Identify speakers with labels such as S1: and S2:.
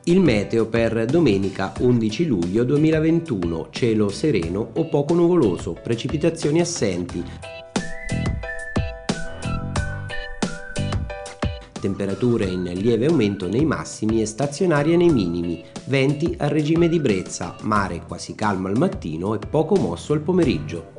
S1: Il meteo per domenica 11 luglio 2021, cielo sereno o poco nuvoloso, precipitazioni assenti. Temperature in lieve aumento nei massimi e stazionarie nei minimi, venti a regime di brezza, mare quasi calmo al mattino e poco mosso al pomeriggio.